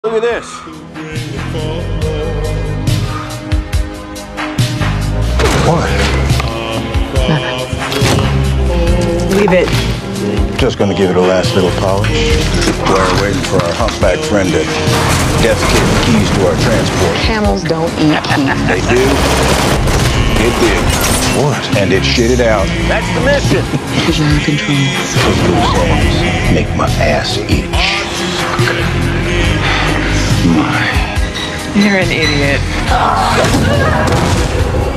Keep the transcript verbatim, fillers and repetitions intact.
Look at this. What? Leave it. Just gonna give it a last little polish. We're waiting for our humpback friend to defecate the keys to our transport. Camels don't eat keys. They do. It did. What? And it shit it out. That's the mission. It's out of control. Those loose ends make my ass itch. My. You're an idiot.